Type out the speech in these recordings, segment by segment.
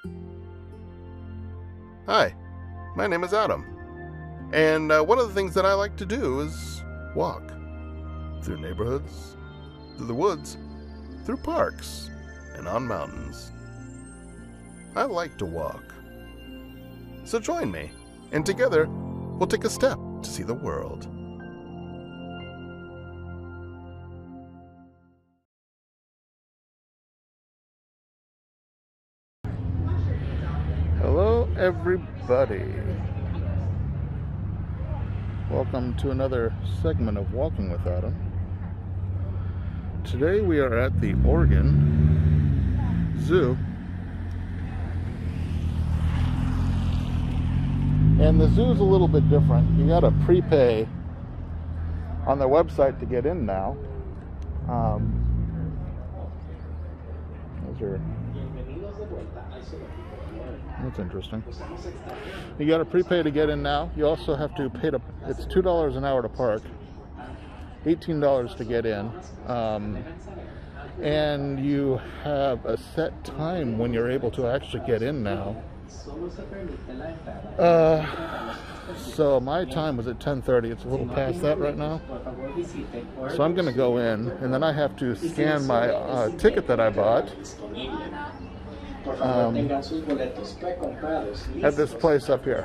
Hi, my name is Adam, and one of the things that I like to do is walk through neighborhoods, through the woods, through parks, and on mountains. I like to walk. So join me, and together we'll take a step to see the world. Hello, everybody. Welcome to another segment of Walking with Adam. Today we are at the Oregon Zoo. And the zoo is a little bit different. You gotta prepay on their website to get in now. That's interesting. You got to prepay to get in now. You also have to pay it's $2 an hour to park, $18 to get in, and you have a set time when you're able to actually get in now. So my time was at 10:30. It's a little past that right now. So I'm going to go in, and then I have to scan my ticket that I bought at this place up here.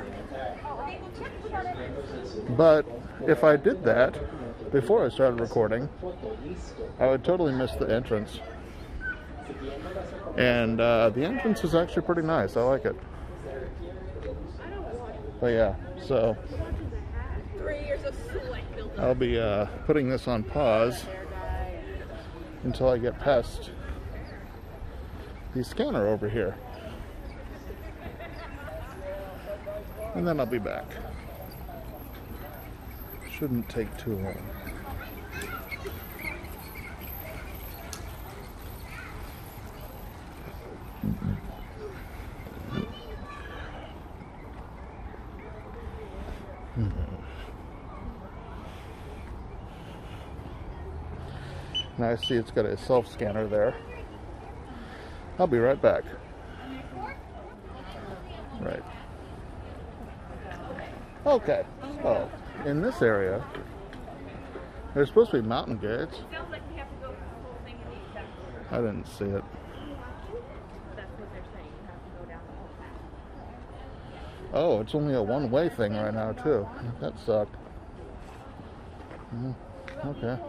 But if I did that before I started recording, I would totally miss the entrance. And the entrance is actually pretty nice. I like it. But yeah, so I'll be putting this on pause until I get past the scanner over here. And then I'll be back. Shouldn't take too long. Now I see it's got a self-scanner there. I'll be right back. Right. Okay, so in this area, there's supposed to be mountain gates. I didn't see it. Oh, it's only a one-way thing right now, too. That sucked. Okay.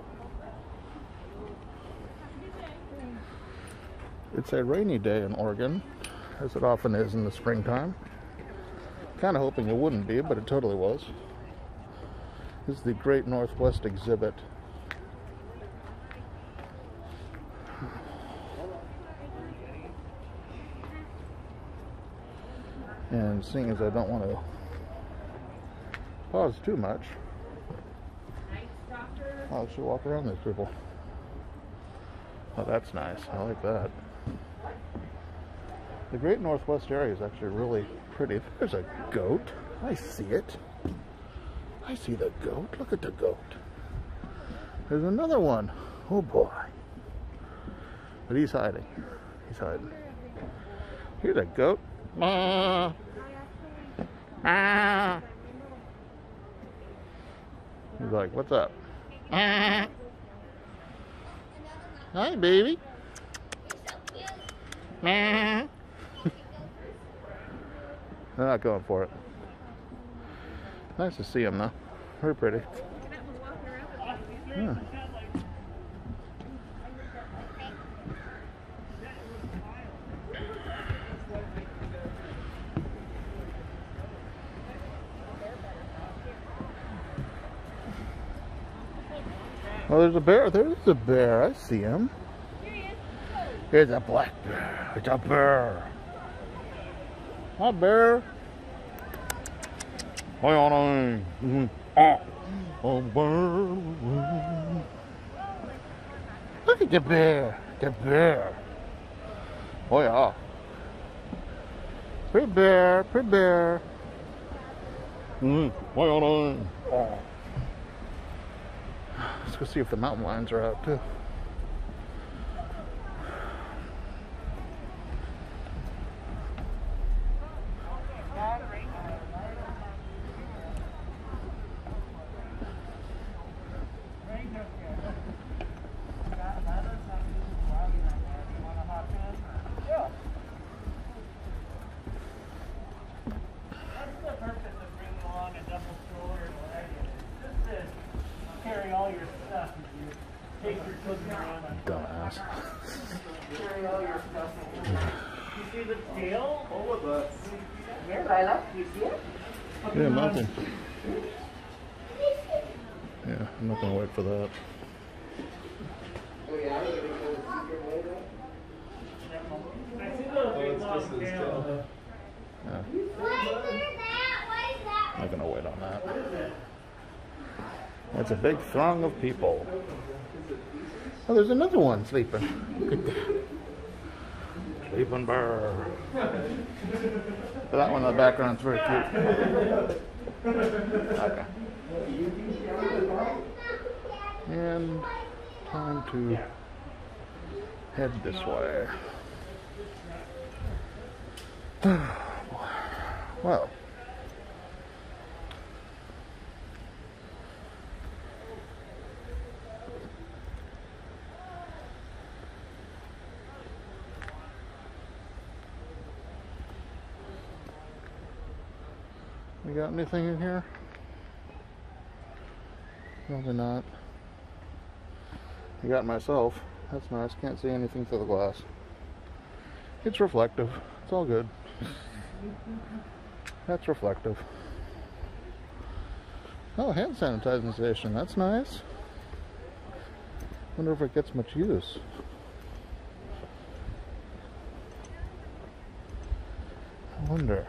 It's a rainy day in Oregon, as it often is in the springtime. Kind of hoping it wouldn't be, but it totally was. This is the Great Northwest Exhibit. And seeing as I don't want to pause too much, I'll actually walk around these people. Oh, that's nice. I like that. The Great Northwest area is actually really pretty. There's a goat. I see it. I see the goat. Look at the goat. There's another one. Oh boy. But he's hiding. He's hiding. Here's a goat. Ah. Ah. He's like, what's up? Ah. Hi, baby. Ah. They're not going for it. Nice to see them, though. Very pretty. Yeah. Oh, there's a bear. There's a bear. I see him. Here's a black bear. It's a bear. Hi, bear. Hi, on. Oh, bear. Look at the bear. The bear. Oh, yeah. Pretty bear. Pretty bear. Hi, on. Oh. Let's go see if the mountain lions are out, too. You see the tail? Yeah, Lila, you see it? Yeah, nothing. Yeah, I'm not gonna wait for that. I see the big long tail. Yeah. Not gonna wait on that. That's a big throng of people. Oh, there's another one sleeping. Look at that. Sleeping bear. That one in the background's very cute. Okay. And time to head this way. Well. We got anything in here? Probably not. I got myself. That's nice. Can't see anything through the glass. It's reflective. It's all good. That's reflective. Oh, hand sanitizing station. That's nice. Wonder if it gets much use. I wonder.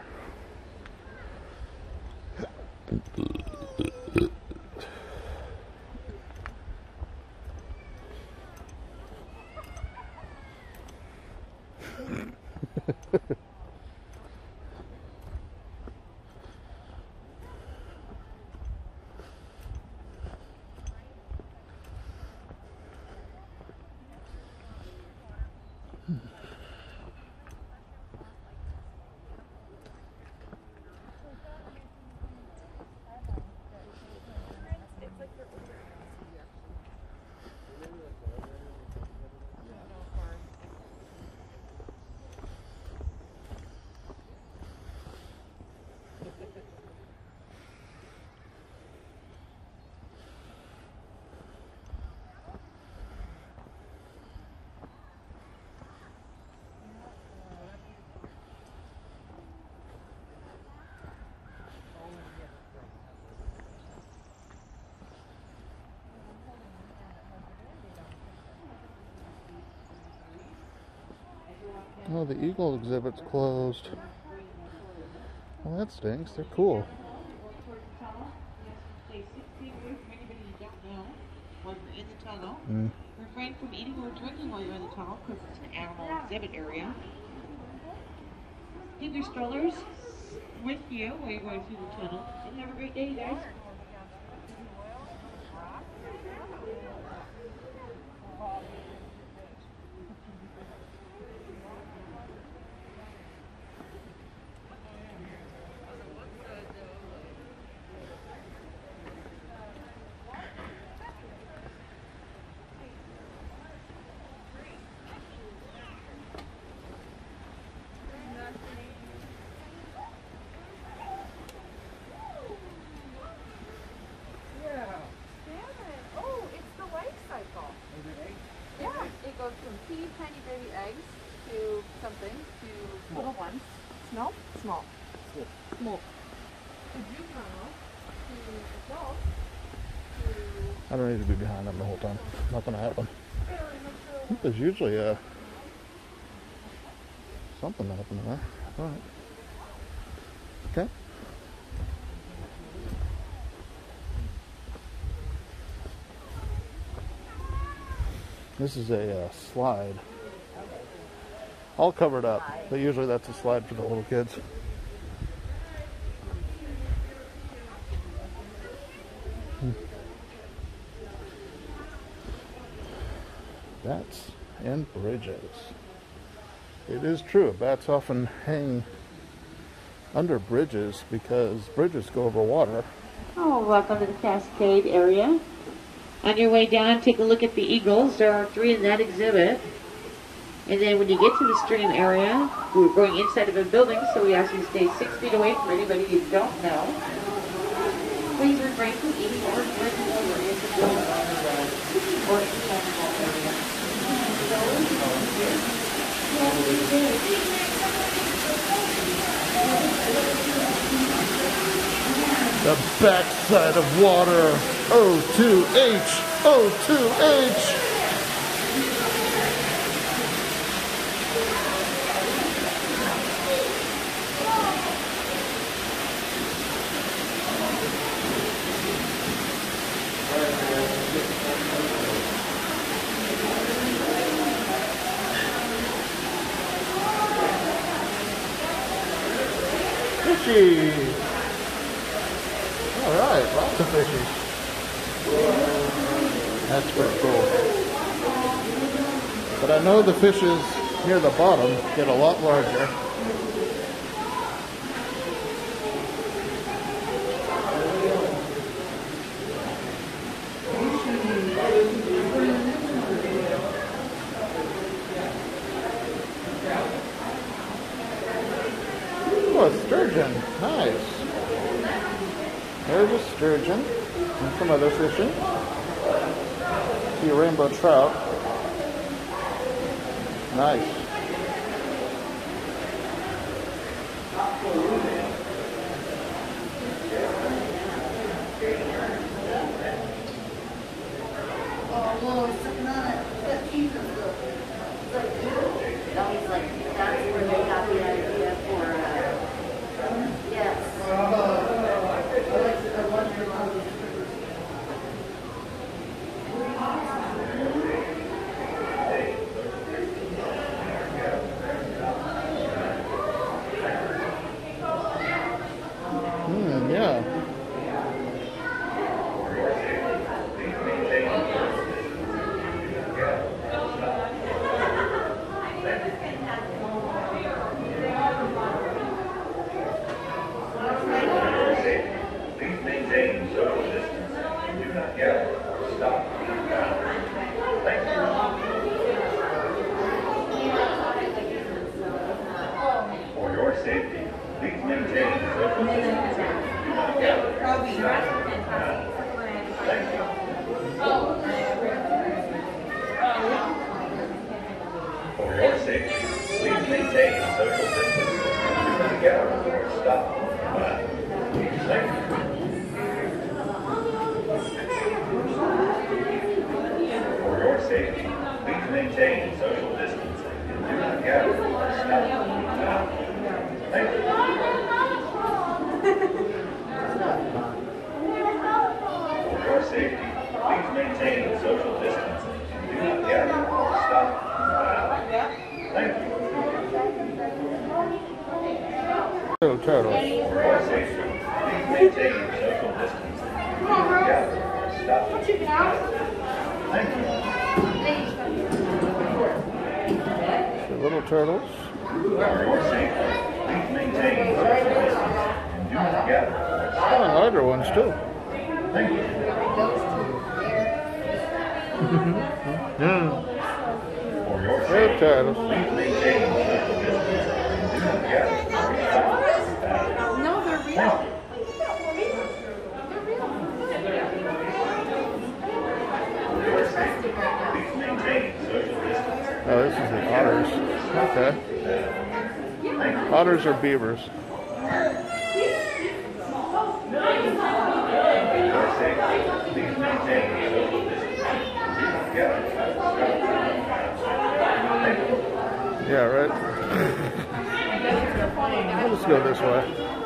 Oh, the eagle exhibit's closed. Well, that stinks. They're cool. Refrain from eating or drinking while you're in the tunnel because it's an animal exhibit area. Take your strollers with you while you're going through the tunnel. And have a great day, guys. Goes from tiny baby eggs to something to little ones. Small? Small. Small. To juvenile to adult to... I don't need to be behind them the whole time. Nothing will happen. There's usually something happening there. Alright. Okay. This is a slide. All covered up, but usually that's a slide for the little kids. Bats and bridges. It is true, bats often hang under bridges because bridges go over water. Oh, welcome to the Cascade area. On your way down, take a look at the eagles. There are 3 in that exhibit. And then when you get to the stream area, we're going inside of a building, so we ask you to stay 6 feet away from anybody you don't know. Please refrain from eating or drinking over in the building or in the animal area. The backside of water. O2H. O2H. Fishy. All right, lots of fishies. That's pretty cool. But I know the fishes near the bottom get a lot larger. Oh, a sturgeon. Nice. There's a sturgeon and some other fishing. See a rainbow trout. Nice. Yeah. Please maintain social distance and do not gather or stop. Thank you. For your safety, please maintain social distance and do not gather or stop. Thank you. For your safety, please maintain social distance and do not gather or stop. Thank you. For your safety, please maintain social distancing and do not gather or stop. Thank you. For your safety, please maintain social distancing and do not gather or stop. Thank you. Little turtles. For your safety, please maintain social distancing and do not gather or stop. Thank you. The little turtles. For your safety, please maintain social distance and do not gather or stop. Oh, larger ones too. Thank you. Yeah. For your Little safety, turtles. please maintain social distance and do not gather or stop. No, they're real. For your safety, please maintain social distance. Oh, this is the otters. Okay. Otters or beavers? For your safety, please maintain social distance and do not gather or stop. Thank you. Yeah, right. I'll just go this way.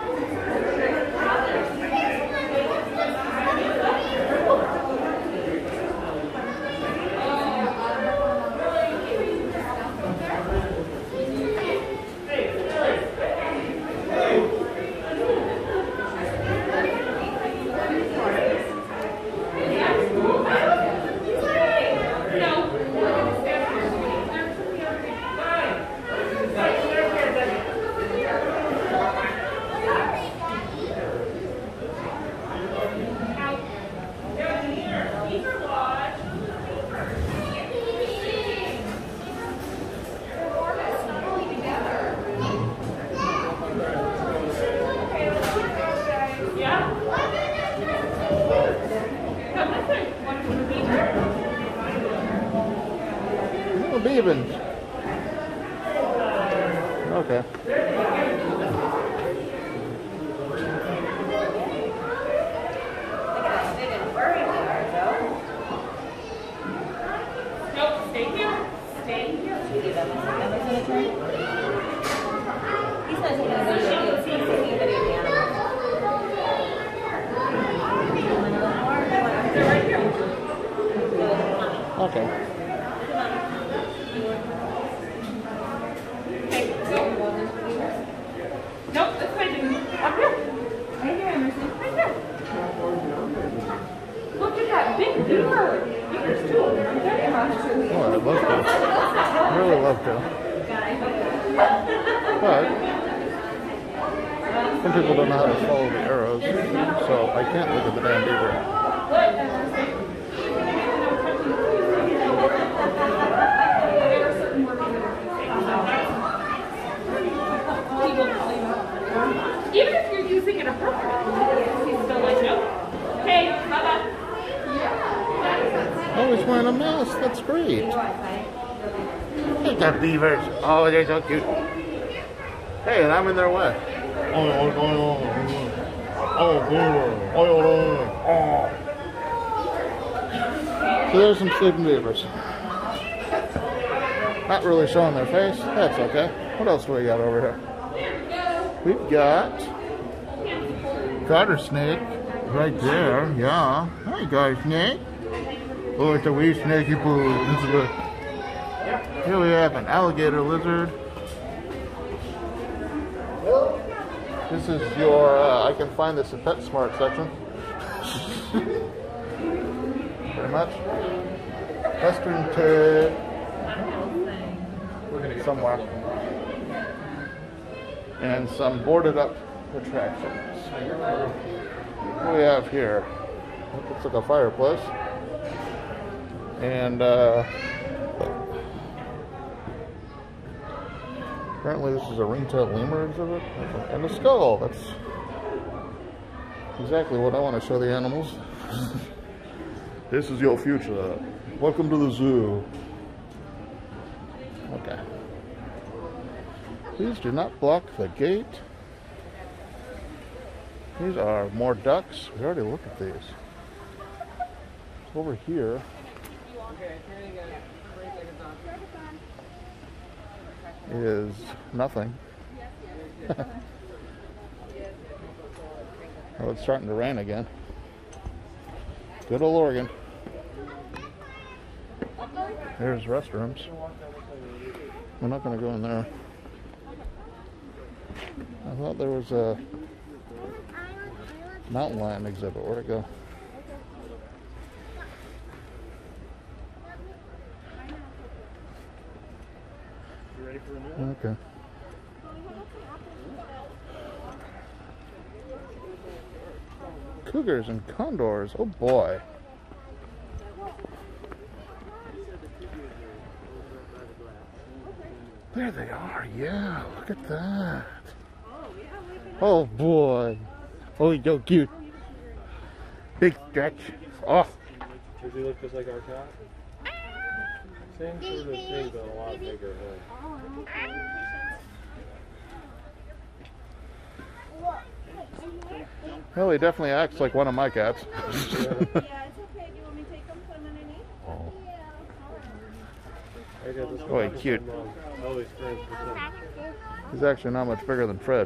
Little beavers. Okay. love to. But some people don't know how to follow the arrows, so I can't look at the damn beaver. Even if you're using it appropriately, he's still like, nope. Hey, bye-bye. Oh, he's wearing a mask. That's great. Hey, the beavers. Oh, they're so cute. Hey, and I'm in their way. Oh. So there's some sleeping beavers. Not really showing their face. That's okay. What else do we got over here? We've got garter snake right there. Yeah. Hi, garter snake. Oh, it's a wee snaky poo. Here we have an alligator lizard. This is your, I can find this at PetSmart section. Pretty much. Western turd. Somewhere. And some boarded up attractions. What do we have here? Looks like a fireplace. And apparently this is a ring-tailed lemur exhibit. And a skull. That's exactly what I want to show the animals. This is your future. Welcome to the zoo. Okay. Please do not block the gate. These are more ducks. We already looked at these. Over here is nothing. Oh, it's starting to rain again. Good old Oregon. There's restrooms. We're not going to go in there. I thought there was a mountain lion exhibit. Where'd it go? You ready for a new one? Okay. Cougars and condors. Oh boy. There they are. Yeah, look at that. Oh boy. Oh, he's so cute. Big stretch. Oh. Does he look just like our cat? Same sort of thing, but a lot bigger head. Well, he definitely acts like one of my cats. Yeah, it's okay. Do you want me to take them from underneath? Oh. I got this Oh, he's cute. Oh, he's friends with him. He's actually not much bigger than Fred.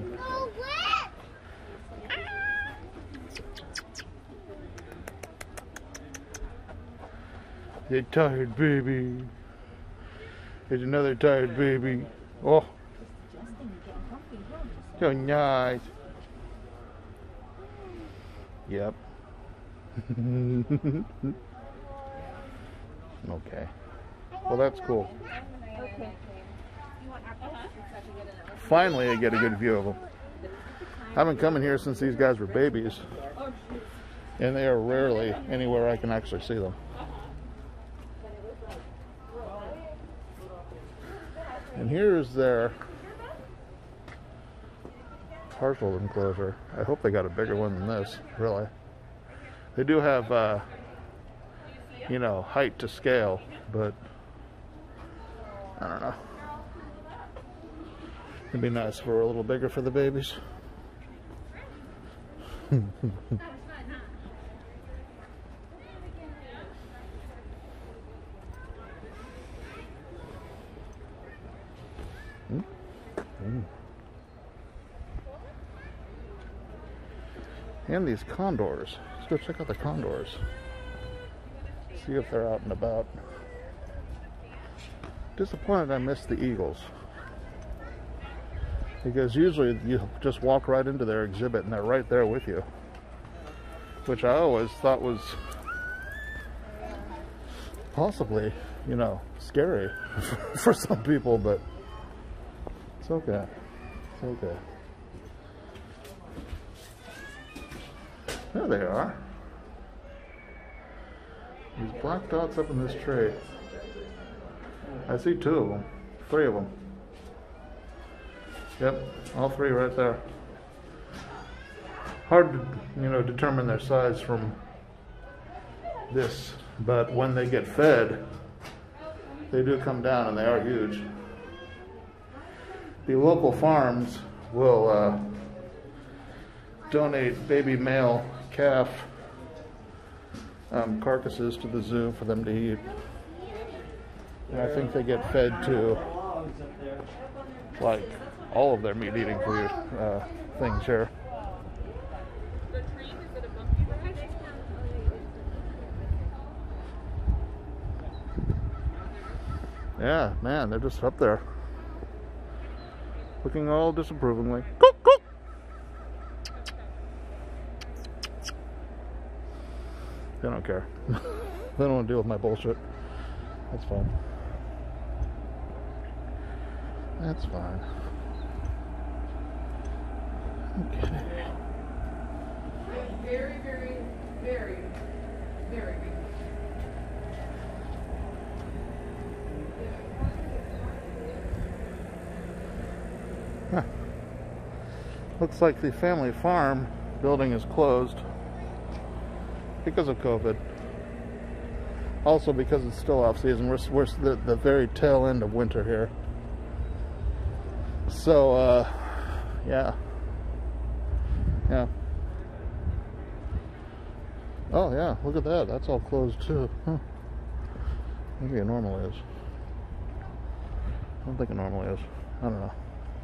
You tired baby. There's another tired baby. Oh. So nice. Yep. Okay. Well, that's cool. Finally, I get a good view of them. I've been coming here since these guys were babies, and they are rarely anywhere I can actually see them. And here's their partial enclosure. I hope they got a bigger one than this, really. They do have, you know, height to scale, but I don't know. It'd be nice if we were a little bigger for the babies. And these condors. Let's go check out the condors. See if they're out and about. Disappointed I missed the eagles. Because usually you just walk right into their exhibit and they're right there with you. Which I always thought was possibly you know, scary for some people, but it's okay. It's okay. There they are. These black dots up in this tree. I see 2 of them. 3 of them. Yep, all 3 right there. Hard to, you know, determine their size from this, but when they get fed, they do come down, and they are huge. The local farms will donate baby male calf carcasses to the zoo for them to eat. And I think they get fed to, like, all of their meat-eating food things here. Yeah, man, they're just up there, looking all disapprovingly. Cook, cook. They don't care. They don't want to deal with my bullshit. That's fine. That's fine. Okay. Very, very, very, very big. Huh. Looks like the family farm building is closed because of COVID. Also because it's still off season. We're the very tail end of winter here. So, yeah. Yeah. Oh, yeah, look at that. That's all closed too. Huh. Maybe it normally is. I don't think it normally is. I don't know.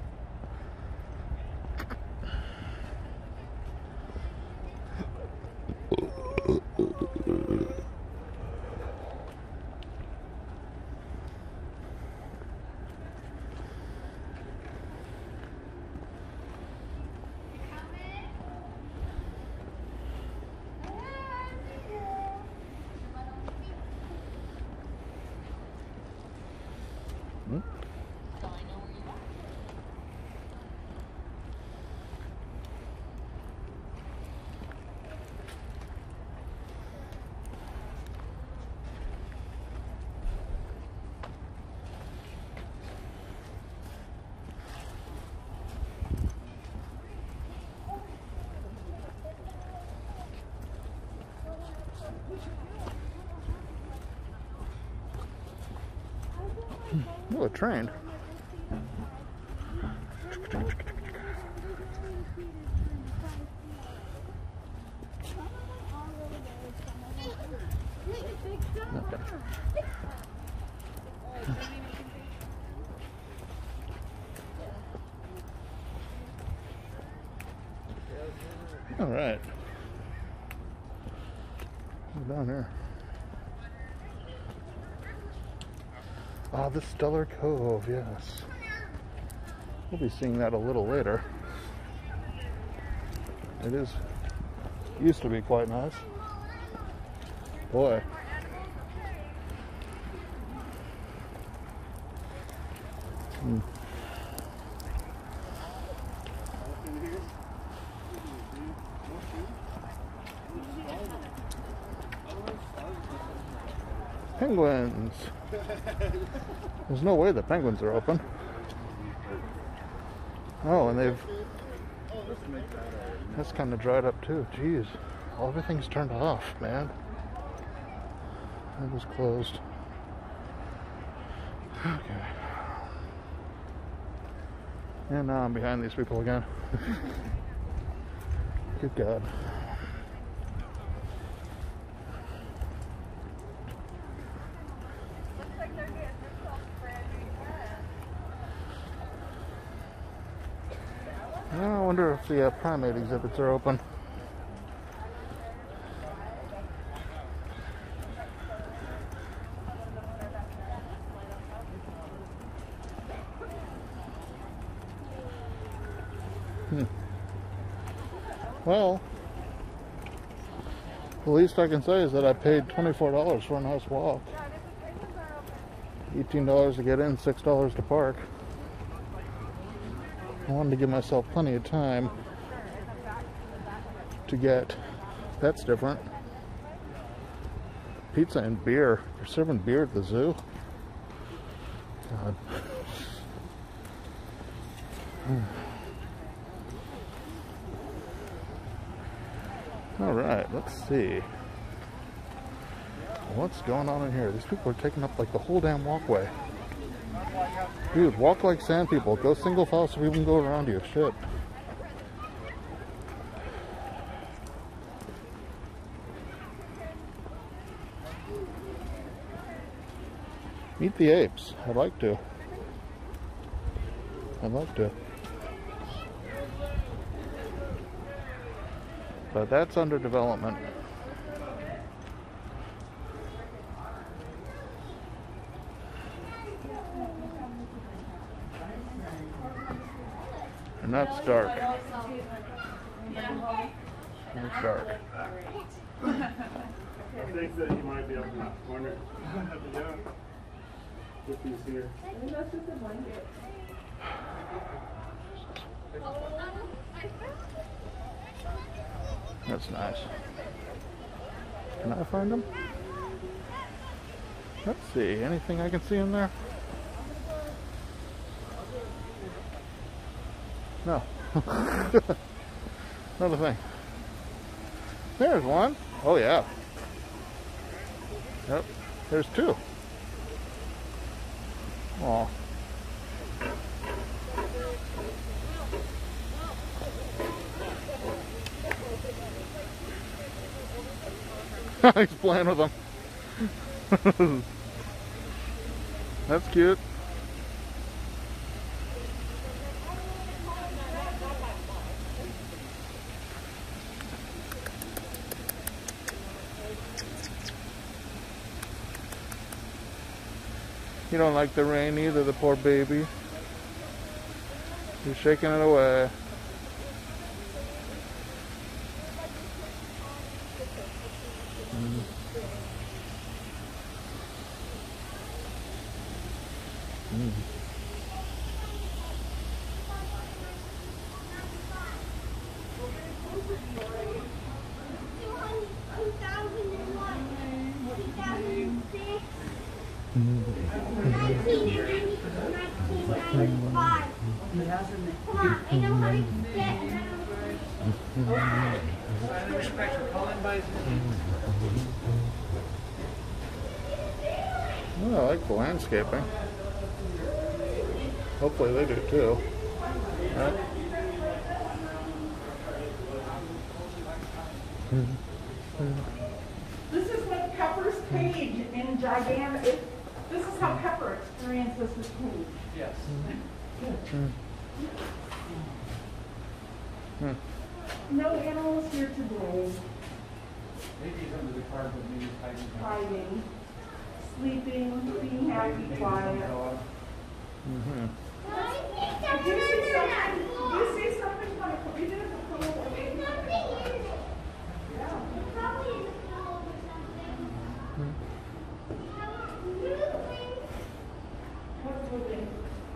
Oh, a train. Okay. All right. We're down here. Ah, the Stellar Cove, yes. We'll be seeing that a little later. It used to be quite nice. Boy. Penguins. There's no way the penguins are open. Oh, and that's kind of dried up too. Jeez. Everything's turned off, man. It was closed. Okay. And now I'm behind these people again. Good God. I wonder if the primate exhibits are open. Well, the least I can say is that I paid $24 for a nice walk. $18 to get in, $6 to park. I wanted to give myself plenty of time to get. That's different. Pizza and beer. You're serving beer at the zoo? God. Alright, let's see. What's going on in here? These people are taking up like the whole damn walkway. Dude, walk like sand people. Go single file so people can go around you. Shit. Meet the apes. I'd like to. I'd like to. But that's under development. And that's dark. It's dark. I think that you might be up in that corner. Yeah. If he's here. That's nice. Can I find them? Let's see. Anything I can see in there? No. Another thing. There's one. Oh yeah. Yep. There's two. Aw. He's playing with them. That's cute. You don't like the rain either, the poor baby. You're shaking it away. Well, I like the landscaping. Hopefully they do too. Right? This is what Pepper's cage in gigantic. This is how Pepper experiences his cage. Yes. No animals here today. Maybe he's under the car, but maybe he's hiding. Hiding, sleeping, being happy, quiet. Did you see something? Did you see something funny? We did it before. Yeah. What's moving?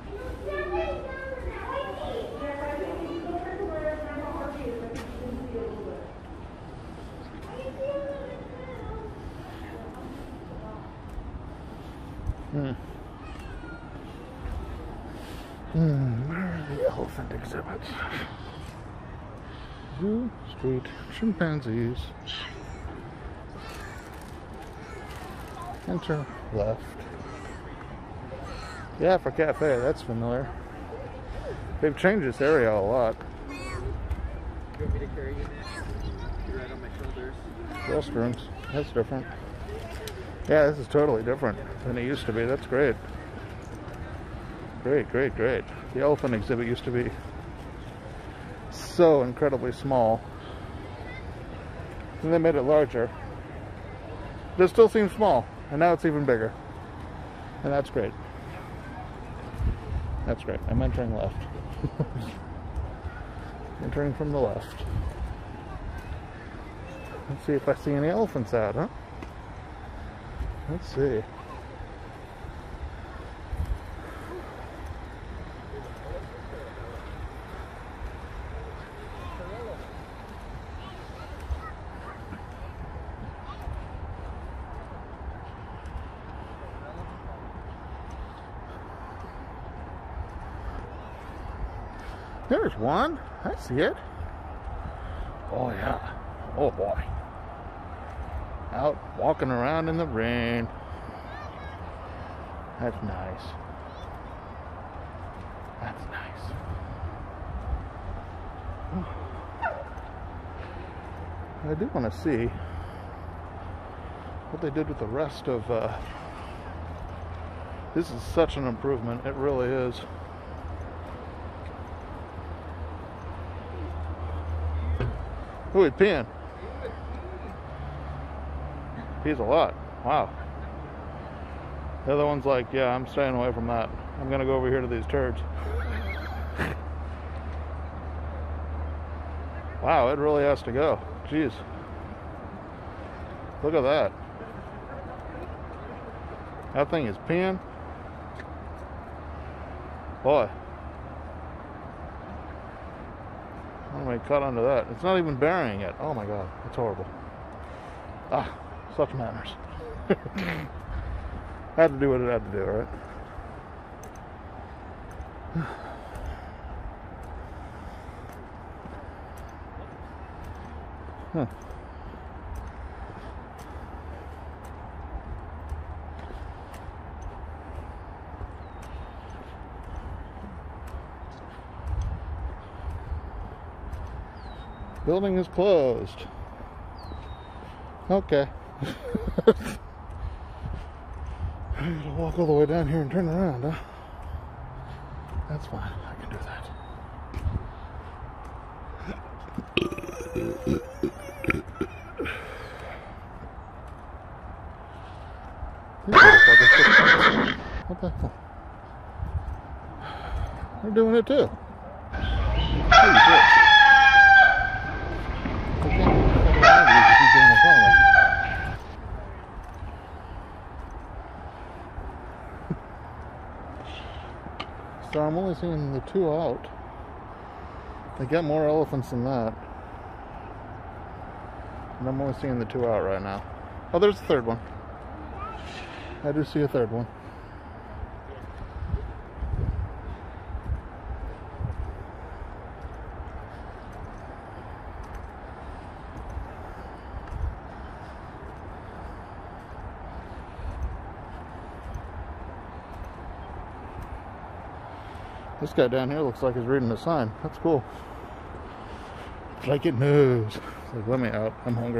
Where are the elephant exhibits? Zoo, street, chimpanzees. Enter left. Yeah, for cafe, that's familiar. They've changed this area a lot. You want me to carry you, Nick? You're right on my shoulders. Restrooms, that's different. Yeah, this is totally different than it used to be. That's great. Great, great, great. The elephant exhibit used to be so incredibly small. And they made it larger. But it still seems small. And now it's even bigger. And that's great. That's great. I'm entering left. Entering from the left. Let's see if I see any elephants out, huh? Let's see. There's one. I see it. Oh yeah. Oh boy. Out walking around in the rain. That's nice. That's nice. I do want to see what they did with the rest of this is such an improvement. It really is. Ooh, he's peeing. Pees a lot. Wow. The other one's like, yeah, I'm staying away from that. I'm gonna go over here to these turds. Wow, it really has to go. Jeez. Look at that. That thing is peeing. Boy. How do I cut onto that? It's not even burying it. Oh my god, it's horrible. Ah, such manners. Had to do what it had to do, right? Huh. Building is closed. Okay. I gotta walk all the way down here and turn around, huh? That's fine. I can do that. These motherfuckers. What the hell? They're doing it too. Holy shit. So I'm only seeing the two out. They got more elephants than that. And I'm only seeing the two out right now. Oh, there's the third one. I do see a third one. This guy down here looks like he's reading a sign. That's cool. It's like it knows. It's like, let me out. I'm hungry.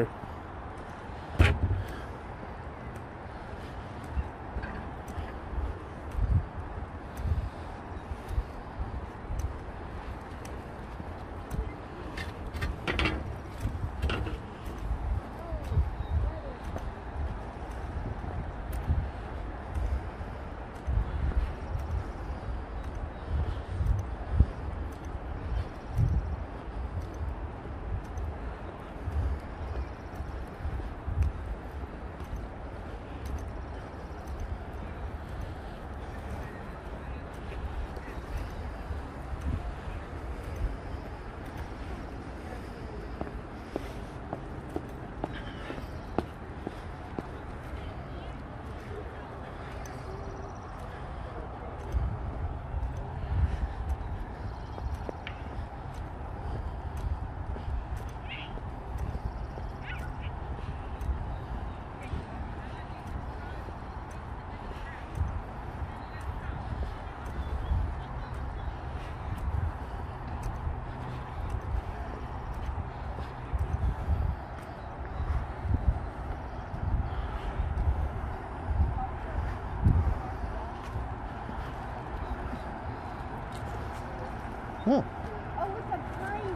Oh. Oh, look at mine.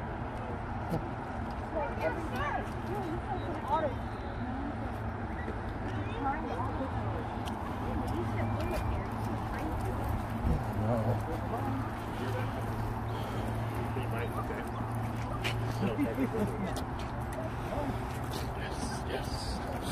Like every day. No, you saw some otters. You should bring it there. You should find it. Yes, yes.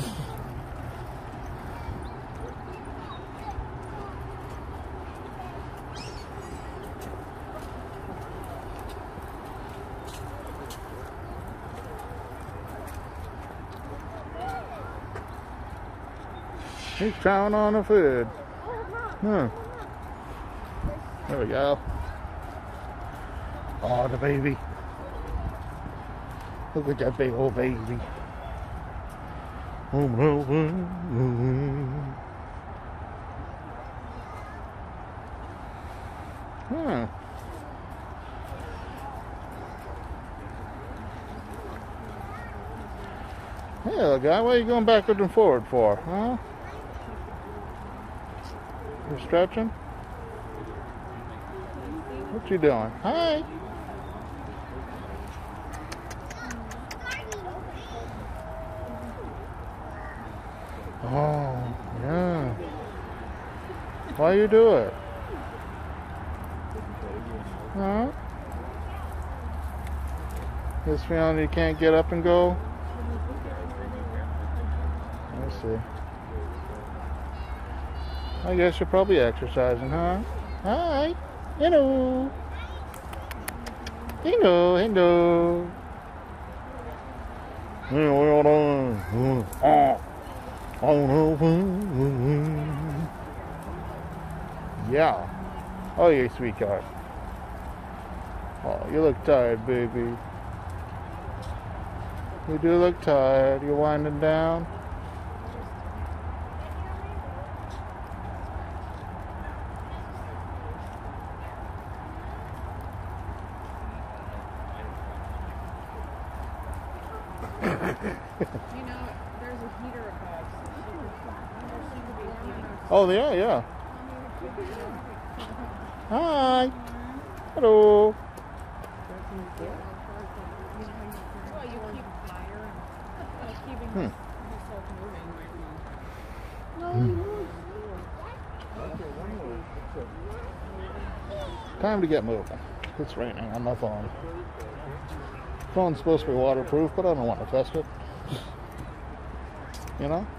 He's chowing on the food. There we go. Oh, the baby. Look at that big old baby. Oh, no. Hmm. Hey, little guy, what are you going backward and forward for, huh? You're stretching? What you doing? Hi. Oh, yeah. Why you do it? Huh? This feeling you can't get up and go? I see. I guess you're probably exercising, huh? Hi. Hello. Hello. Hello. Yeah. Oh, you sweetheart. Oh, you look tired, baby. You do look tired. You winding down? You know, there's a heater above. Oh, yeah. Hi. Hello. Well, you keep fire and keeping yourself moving. Time to get moving. It's raining on my phone. Phone's supposed to be waterproof, but I don't want to test it. You know?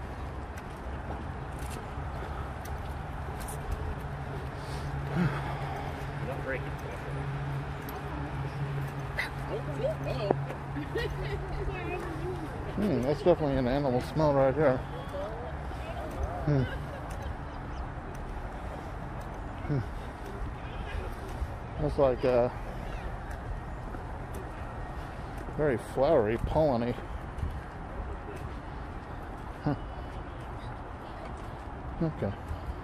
That's definitely an animal smell right there. It's like very flowery, polleny. Okay.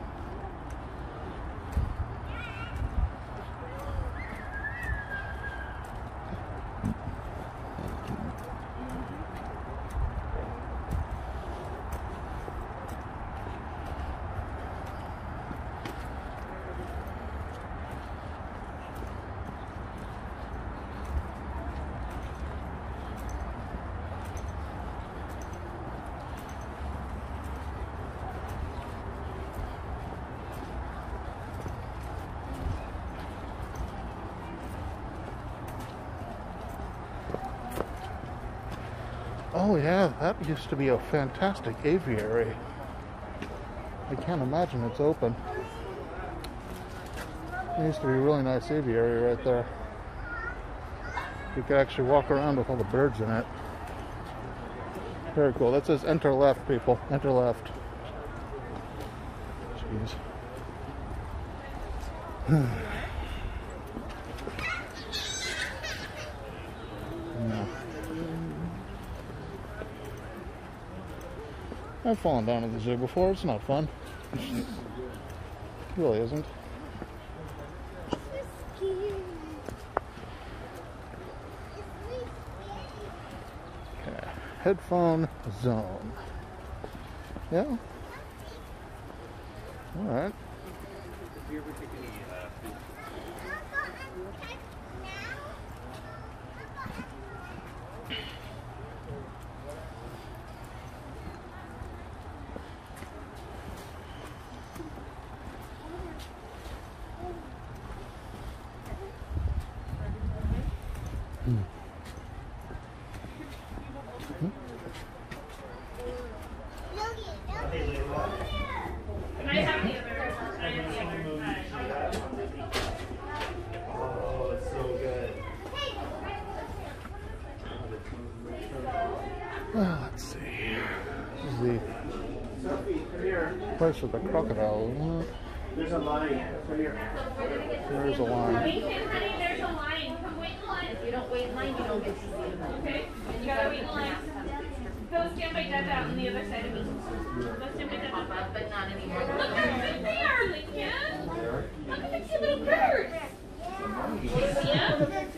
Oh yeah, that used to be a fantastic aviary. I can't imagine it's open. There used to be a really nice aviary right there. You could actually walk around with all the birds in it. Very cool. That says enter left, people. Enter left. Jeez. I've fallen down at the zoo before. It's not fun. It really isn't. Okay. Headphone zone. Yeah. All right. Let's see. This is the place with the crocodile, isn't it? There's a line. Come here. There's a line. Hey, honey, there's a line. Come with you don't wait in line, you don't get to see them. Okay. You gotta wait in line. Go stand by Dad out on the other side of me. Go stand by Dad out. But not anymore. Look how cute they are, Lincoln. Look at the cute little birds. Yeah?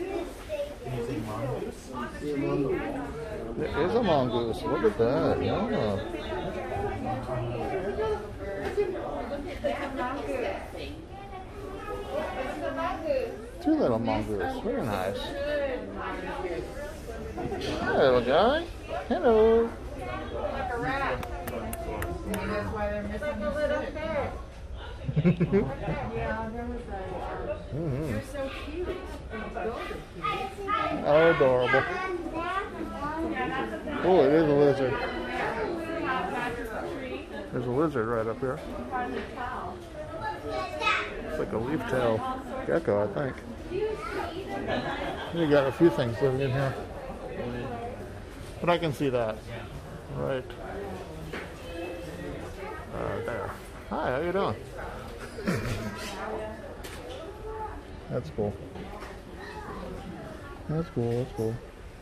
There is a mongoose. Look at that. Yeah. Two little mongoose. Very nice. Hi, little guy. Hello. Like a rat. Maybe that's why they're missing the little pet. Yeah, there was a. They're so cute. Oh, adorable. Oh, it is a lizard. There's a lizard right up here. It's like a leaf-tail gecko, I think. You got a few things living in here. But I can see that. Right. There. Hi, how you doing? That's cool. That's cool, that's cool.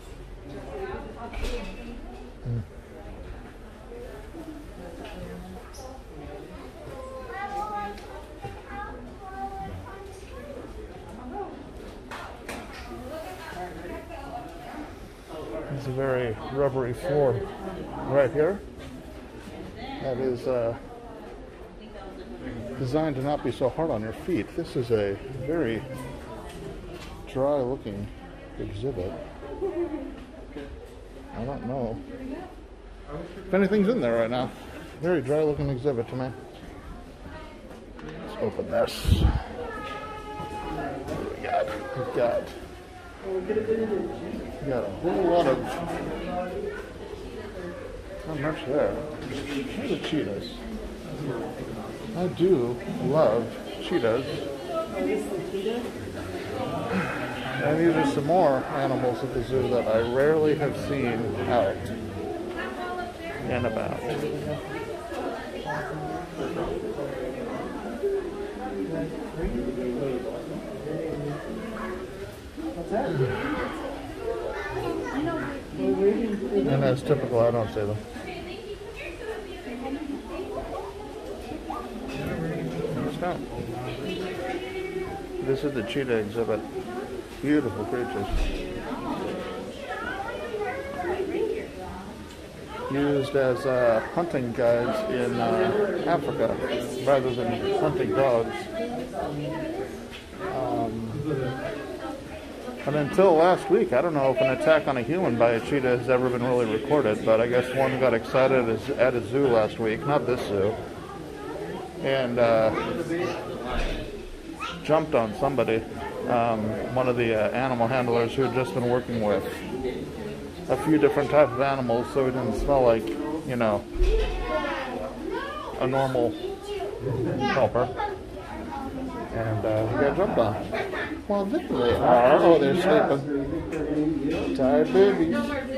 It's a very rubbery floor right here. That is designed to not be so hard on your feet. This is a very dry looking exhibit. I don't know if anything's in there right now. Very dry looking exhibit to me. Let's open this. What do we got? We've got a whole lot of, not much there. Here's the cheetahs. I do love cheetahs. And these are some more animals at the zoo that I rarely have seen out and about. And as typical, I don't see them. This is the cheetah exhibit. Beautiful creatures. Used as hunting guides in Africa rather than hunting dogs. And until last week, I don't know if an attack on a human by a cheetah has ever been really recorded, but I guess one got excited at a zoo last week, not this zoo, and jumped on somebody, one of the animal handlers who had just been working with a few different types of animals, so it didn't smell like, you know, a normal helper. And he got jumped on. Well, there they are. Oh, they're sleeping. Tired babies.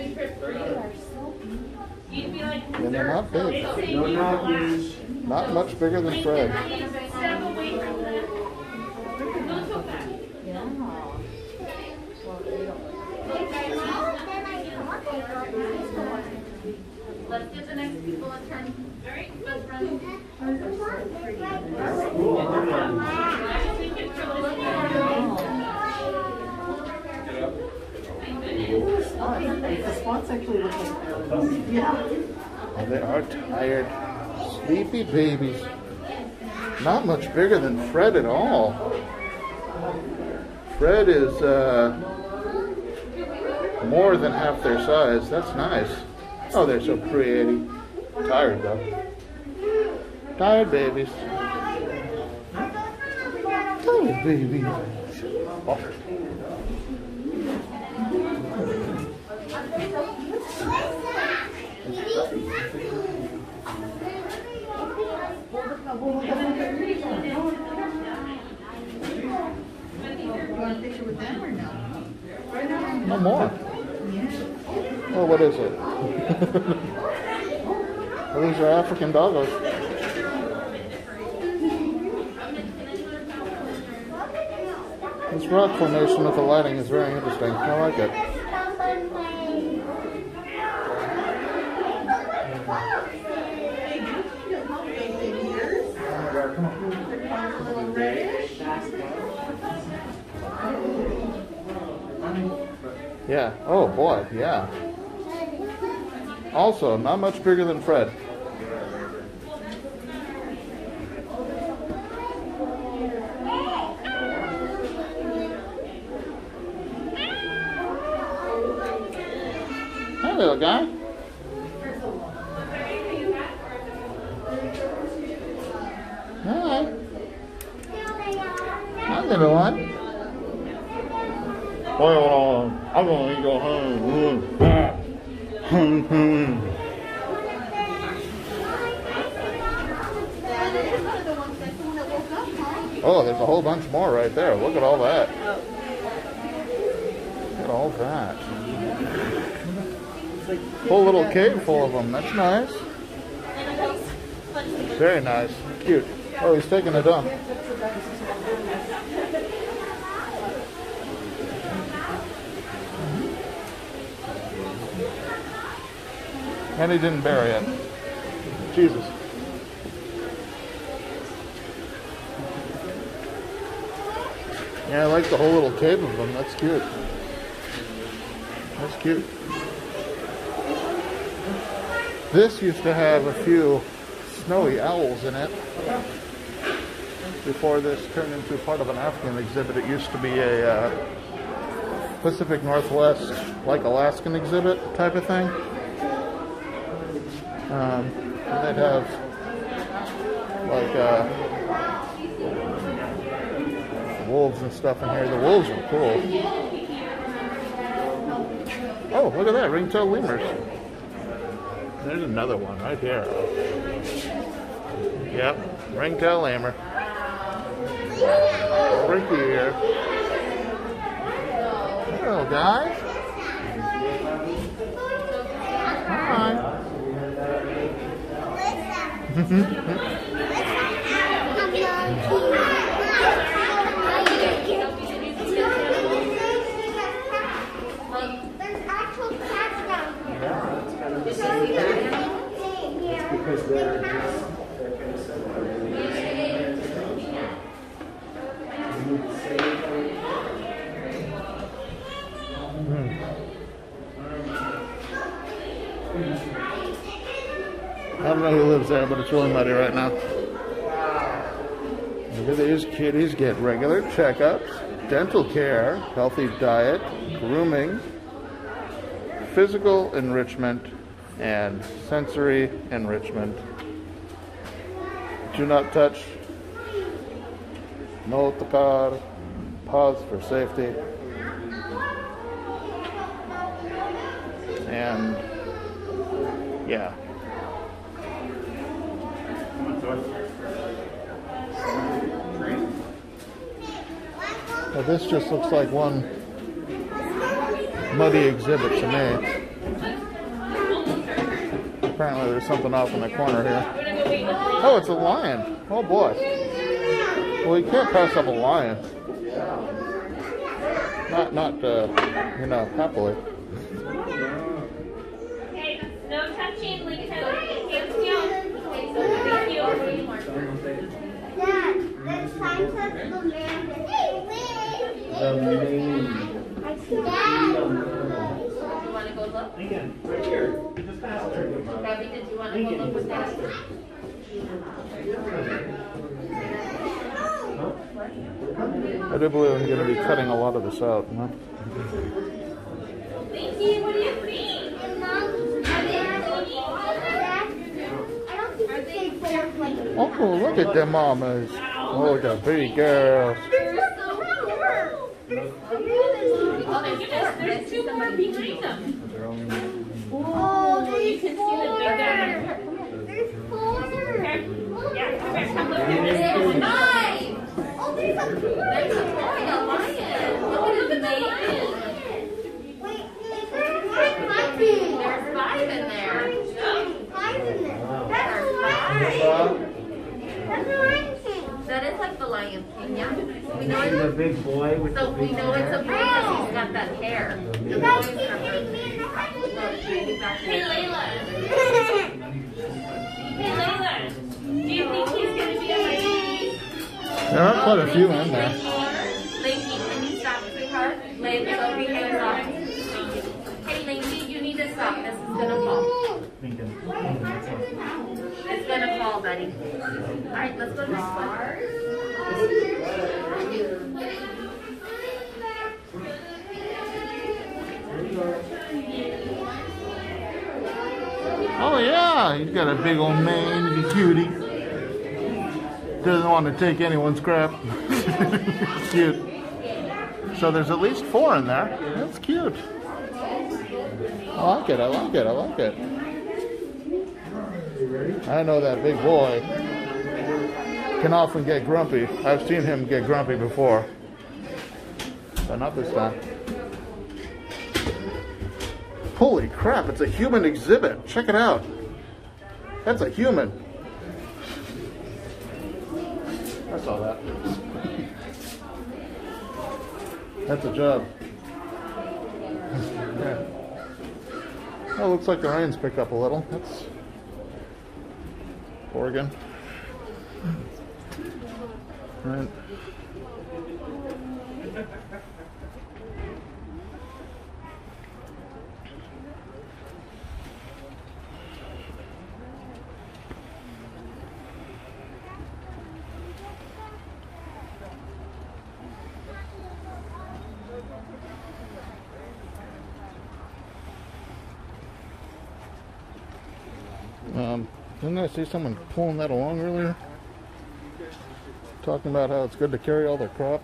And they're not big. Not much bigger than Fred. Let's get the next people a turn. All right, let's run. The spots actually look like yeah. Oh, they are tired, sleepy babies. Not much bigger than Fred at all. Fred is more than half their size. That's nice. Oh, they're so pretty. Tired though. Tired babies. Tired babies. Oh. No more. Oh, what is it? Well, these are African doggos. This rock formation with the lighting is very interesting. I like it. Yeah. Oh boy. Yeah. Also, not much bigger than Fred. Hi, little guy. Hi. Hi, little one. Well, I'm going to go home. Oh, there's a whole bunch more right there. Look at all that. Look at all that. Whole little cave full of them. That's nice. Very nice. Cute. Oh, he's taking a dump. And he didn't bury it. Jesus. Yeah, I like the whole little cave of them. That's cute. That's cute. This used to have a few snowy owls in it. Before this turned into part of an African exhibit, it used to be a Pacific Northwest, like Alaskan exhibit type of thing. And they'd have like wolves and stuff in here. The wolves are cool. Oh, look at that, ringtail lemurs. There's another one right here. Yep, ringtail lemur. Over here. Hello, guys. Hi. There's actual cats down here. Because they're just I don't know who lives there, but it's really muddy right now. Look at these kitties get regular checkups, dental care, healthy diet, grooming, physical enrichment, and sensory enrichment. Do not touch. No tocar. Pause for safety. And yeah. Well, this just looks like one muddy exhibit to me. Apparently there's something off in the corner here. Oh, it's a lion. Oh boy. Well, you can't pass up a lion. Not you know, happily. Okay, no touching, Lincoln. Hands down. Thank you. Dad, there's signs of the man. I see that. You want to go look? Lincoln, right here. You just passed her. Gabby, did you want to go look with that? I do believe I'm going to be cutting a lot of this out. Huh? Linky, what do you think? I don't think the kids are like. Oh, look at them mamas. Oh, the big girls. There's two more behind them. Oh, You can see the big guy. there's four. Yeah, come here, come look at this. There's five. Oh, there's a There's a boy, a lion. Look at the lion. Wait, there's five in There's five in there. Five in there. That's a lion. That's a lion king. That is like the Lion King, yeah. We know The it. big boy with So the we big know it's hair. okay because he's got that hair. The boys have Hey Layla. Hey Layla. Do you think he's gonna be on my TV? There are quite a few in there. Lanky, can you stop, sweetheart? Layla, Sophie, hands off. Hey Lanky, you need to stop. This is gonna fall. It's gonna fall, buddy. Alright, let's go to the bar. Oh yeah, he's got a big old mane, he's a cutie. Doesn't want to take anyone's crap. Cute. So there's at least 4 in there. That's cute. I like it, I like it, I like it. I know that big boy can often get grumpy. I've seen him get grumpy before. But not this time. Holy crap, it's a human exhibit. Check it out. That's a human. I saw that. That's a job. Yeah. Oh, looks like the rain's picked up a little. That's Oregon. Right. Didn't I see someone pulling that along earlier? Talking about how it's good to carry all their crap.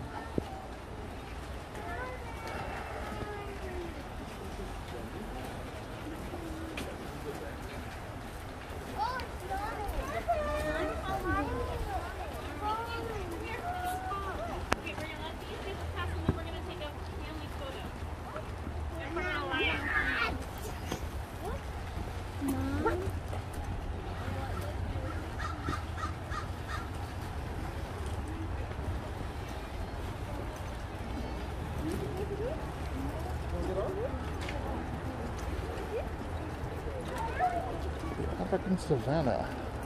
African savanna.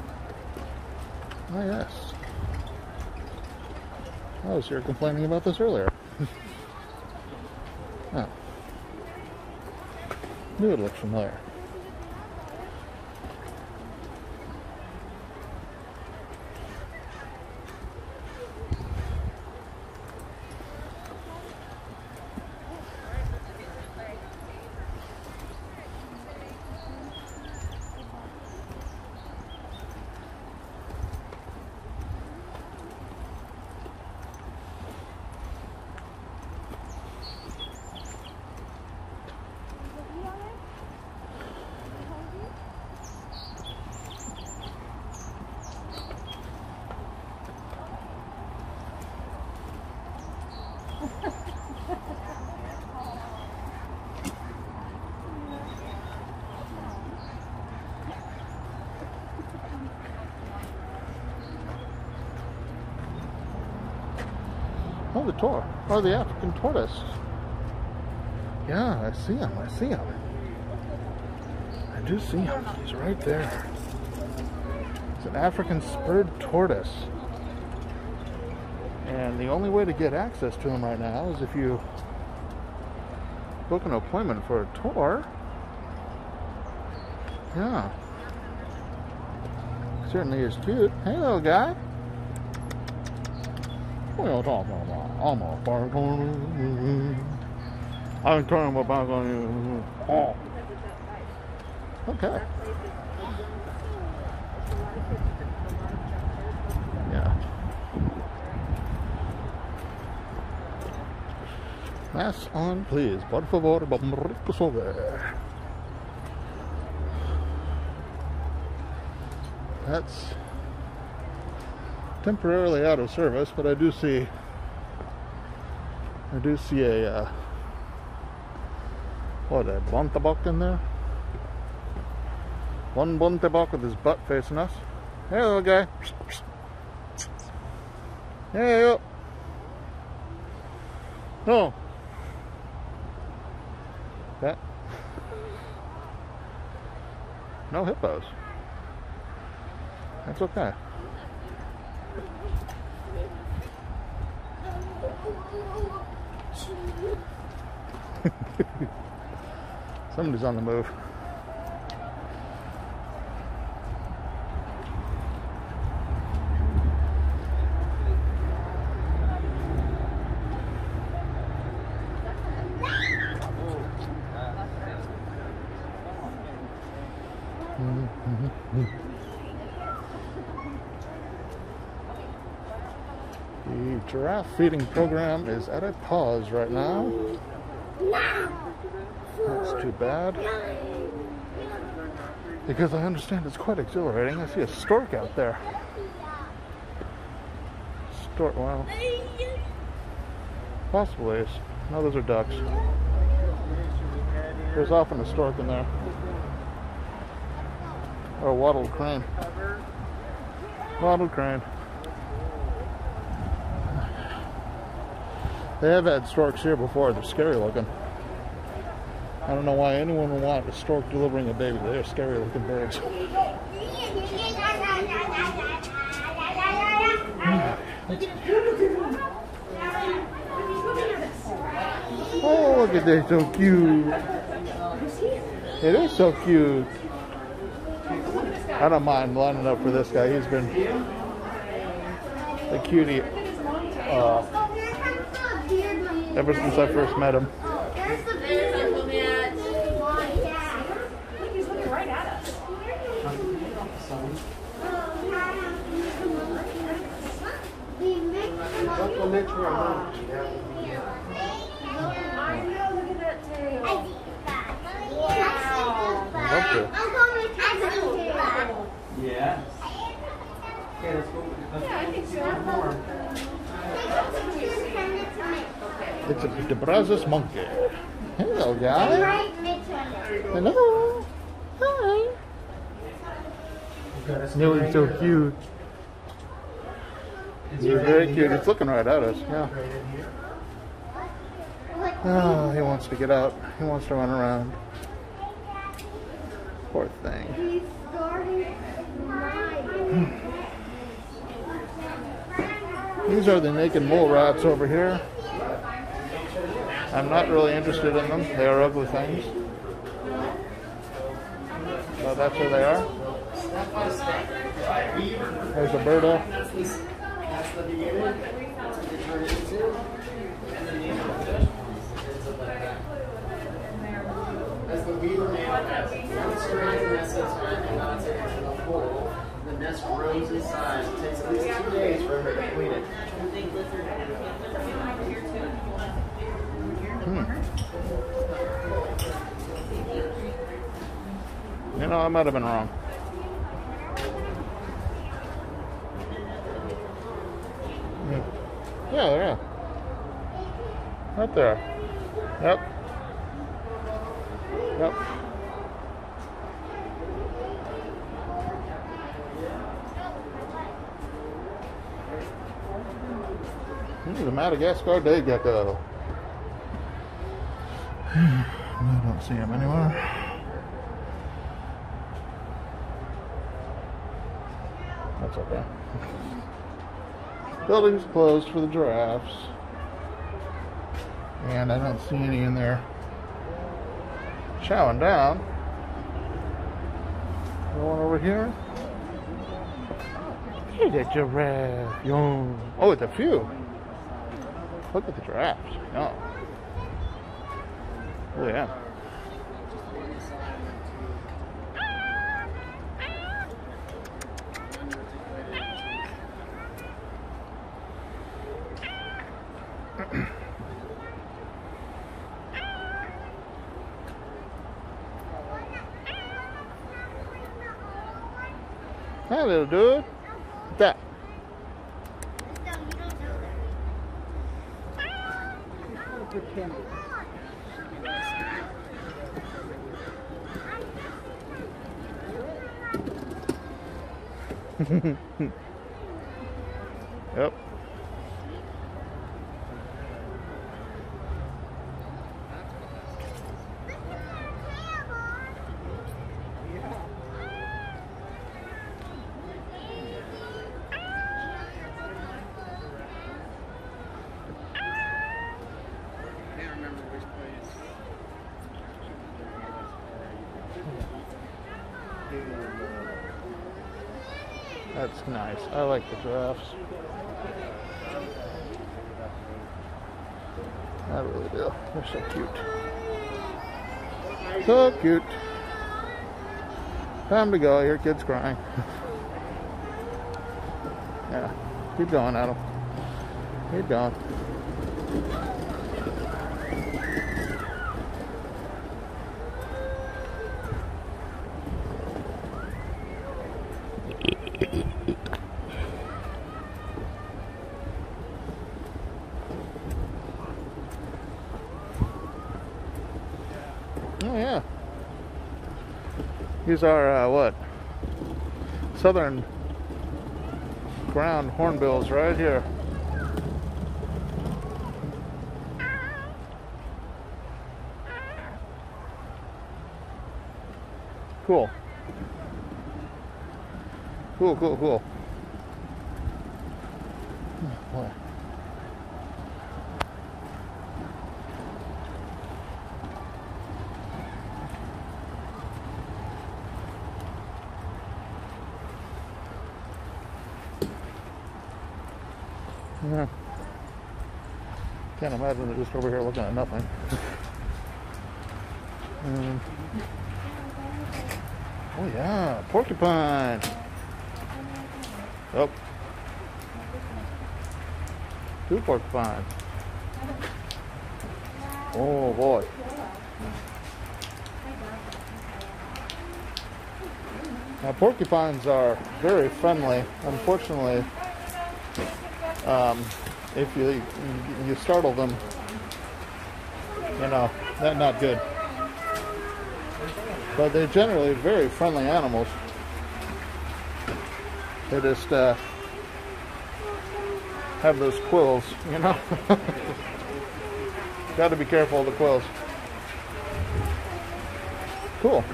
Oh yes. I was here complaining about this earlier. Oh. Knew it looked familiar. Oh, the tor. Oh, the African tortoise. Yeah, I see him. I see him. I do see him. He's right there. It's an African spurred tortoise. And the only way to get access to him right now is if you book an appointment for a tour. Yeah. Certainly is cute. Hey, little guy. What are you talking about? I'm a bartender. I'm talking about you. Oh. Okay. Yeah. Mask on, please. Por favor, vamos over. That's temporarily out of service, but I do see a what, a Bontebok in there? One Bontebok with his butt facing us. Hey, little guy. Hey, up. No. That. No hippos. That's okay. Somebody's on the move. The giraffe feeding program is at a pause right now. That's too bad. Because I understand it's quite exhilarating. I see a stork out there. Stork, wow. Possibly. No, those are ducks. There's often a stork in there. Or a wattled crane. Wattled crane. They have had storks here before. They're scary looking. I don't know why anyone would want a stork delivering a baby. They're scary looking birds. Oh, look at that, so cute. It is so cute. I don't mind lining up for this guy. He's been a cutie ever since I first met him. He's looking right at us. Look at that tail. Yeah. Yeah, let's go. I think so. It's a Brazos monkey. Hello, guy. Hello. Hi. You're so cute. You're very cute. It's looking right at us. Yeah. Oh, he wants to get out. He wants to run around. Poor thing. These are the naked mole rats over here. I'm not really interested in them. They are ugly things. But that's where they are. There's a birdo. That's the beginning. That's what they turn into. And then the other as the weaver male has one strand nest inside and not in a hole, the nest grows in size. It takes at least 2 days for her to clean it. You know, I might have been wrong. Yeah, there. Right there. Yep. Yep. This is a Madagascar day gecko. I don't see him anymore. That's okay. Building's closed for the giraffes. And I don't see any in there chowing down. No one over here? Hey, the giraffe. Yo. Oh, it's a few. Look at the giraffes. Oh. Oh, yeah. Hi, little dude. What's that? Yep. can't remember which place. That's nice. I like the giraffes. I really do. They're so cute. So cute. Time to go. Your kid's crying. Yeah. Keep going, Adam. Keep going. Oh yeah. These are what? Southern ground hornbills right here. Cool. Cool, cool, cool. Oh, boy. Yeah. Can't imagine they're just over here looking at nothing. Oh yeah, porcupine. Oh. 2 porcupines. Oh boy. Now porcupines are very friendly. Unfortunately, if you startle them, you know, that's not good. But they're generally very friendly animals. They just have those quills, you know. Got to be careful of the quills. Cool.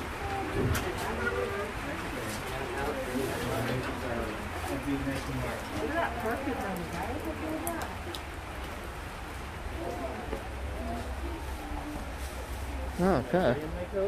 Okay.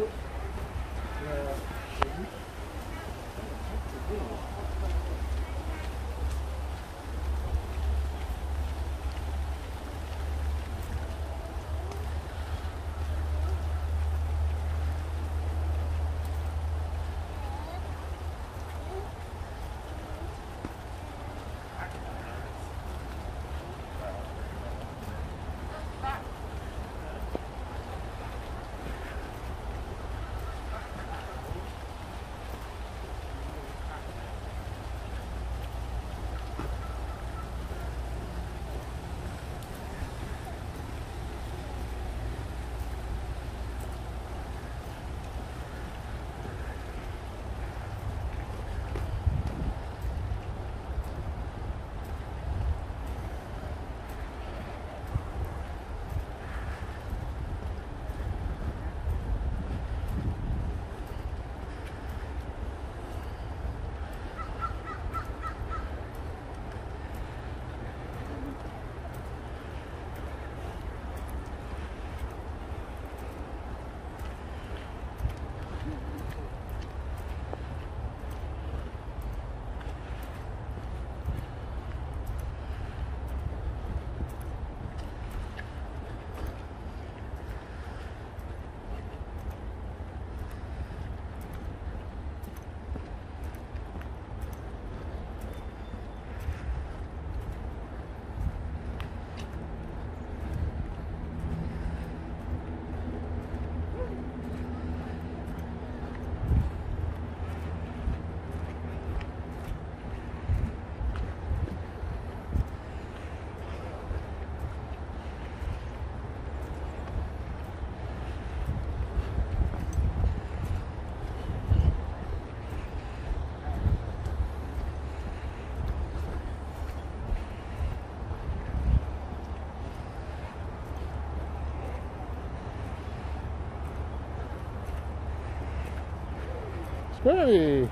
Hey!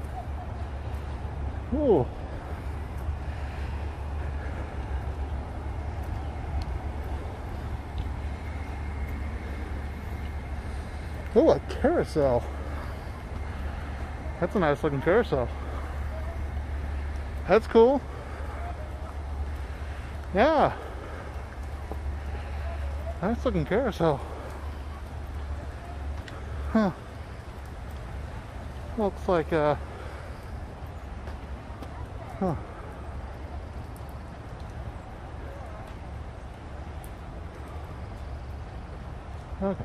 Ooh. Oh, a carousel. That's a nice looking carousel. That's cool. Yeah. Nice looking carousel. Huh. Looks like huh. Okay.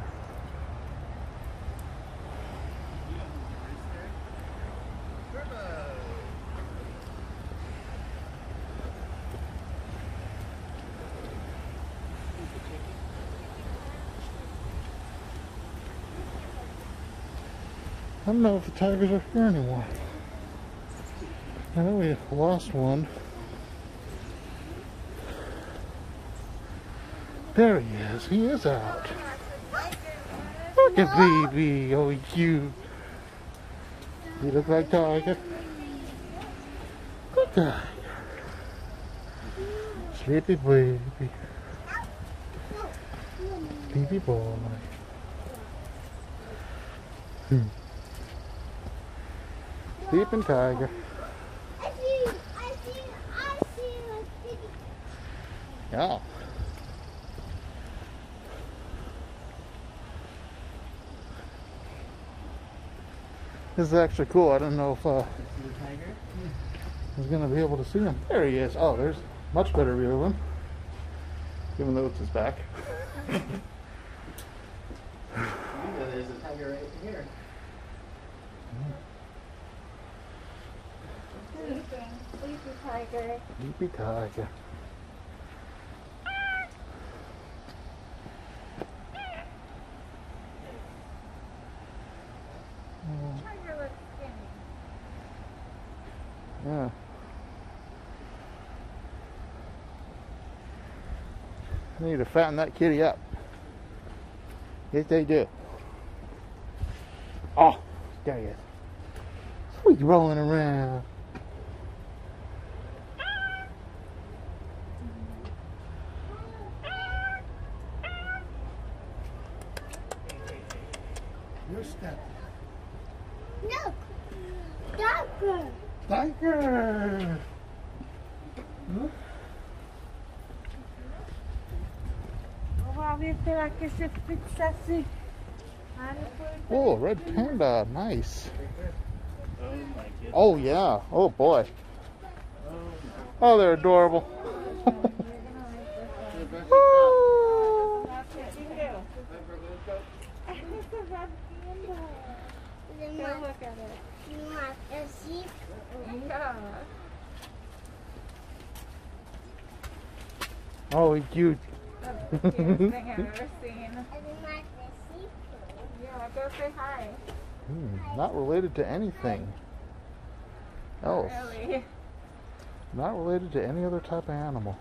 I don't know if the tigers are here anymore. I know we lost one. There he is. He is out. Look at baby. Oh, he's cute. You look like Tiger. Good Tiger. Sleepy baby. Baby boy. Sleeping Tiger. Yeah. This is actually cool. I don't know if I was going to be able to see him. There he is. Oh, there's much better view of him. Even though it's his back. There's a tiger right here. Sleepy tiger. Sleepy tiger. Tiger looks skinny. Yeah. I need to fatten that kitty up. Yes, they do. Oh, there he is. Sweet rolling around. You're stepping. Look! Tiger! Tiger! Huh? On va faire que c'est fixe assis. Oh, red panda. Nice. Oh, yeah. Oh, boy. Oh, they're adorable. Oh. Look at it. You want to see? Yeah. Oh, he's cute. That's the cutest thing I've ever seen. I want to see. Yeah, go say hi. Not related to anything else. Really? Not related to any other type of animal.